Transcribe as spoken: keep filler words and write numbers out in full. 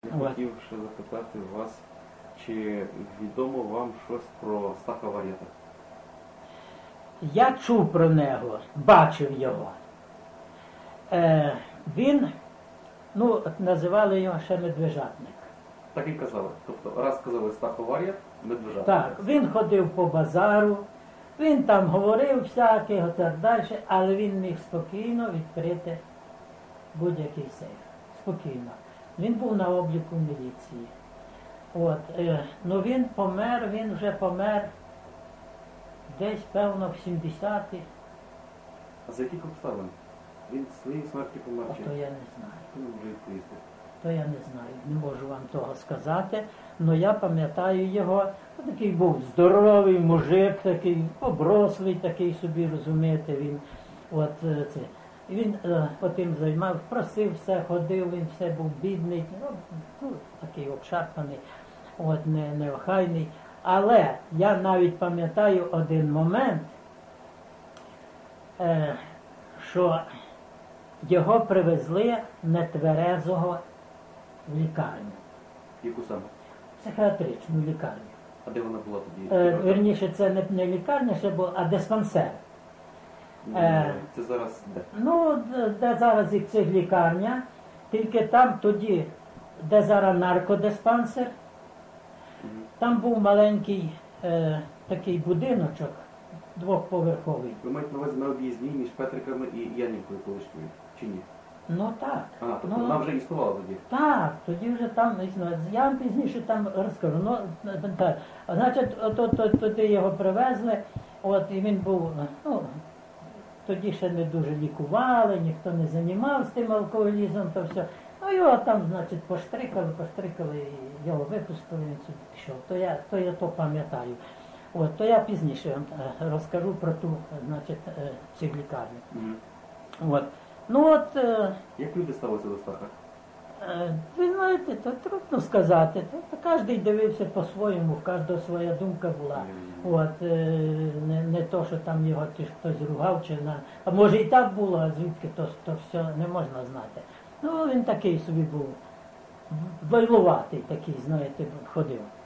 Я хотів ще запитати вас, чи відомо вам щось про Стаха Вар'ята? Я чув про нього, бачив його. Е, він, ну, називали його ще Медвежатник. Так і казали. Тобто, раз казали Стаха Вар'ят, Медвежатник. Так, він ходив по базару, він там говорив всяке, так далі, але він міг спокійно відкрити будь-який сейф. Спокійно. Він був на обліку міліції. От, е, ну він помер, він вже помер десь, певно, в сімдесятих. А за яких обставин? Він своєї смерті помер? А то я не знаю. Хто не може відповісти? То я не знаю, не можу вам того сказати, але я пам'ятаю його, такий був здоровий мужик, такий оброслий, такий собі, розумієте, він от е, це. Він е, отим займав, просив все, ходив, він все був бідний, ну, ну такий обшарпаний, от, не, неохайний. Але я навіть пам'ятаю один момент, е, що його привезли нетверезого в лікарню. Яку саме? Психіатричну лікарню. А де вона була тоді? Е, верніше, це не, не лікарня, ще була, а диспансер. Е, це зараз де? Ну, де, де зараз і цих лікарня, тільки там тоді, де зараз наркодиспансер, Угу. там був маленький е, такий будиночок, двохповерховий. Ви маєте на увазі на об'їзній між Петриками і Янівкою колишньою, чи ні? Ну так. А, тобто ну, вона вже існувала тоді? Так, тоді вже там, не знаю, я вам пізніше там розкажу. Ну, так. Значить, от, от, от, туди його привезли, от, і він був, ну, тоді ще не дуже лікували, ніхто не займався тим алкоголізмом, то все. Ну, його там, значить, поштрикали, поштрикали, і його випустили, він сюди пішов. То я то, я то пам'ятаю. От, то я пізніше вам розкажу про ту, значить, психлікарню. Угу. От. Ну от, е, як люди ставилися до Стаха? е, ви знаєте, то трудно сказати. То, то кожен дивився по-своєму, в кожного своя думка була. От, е, не, не то, що там його чи хтось ругав, чи на... А може і так було, а звідки то, то все не можна знати. Ну, він такий собі був, вайлуватий такий, знаєте, ходив.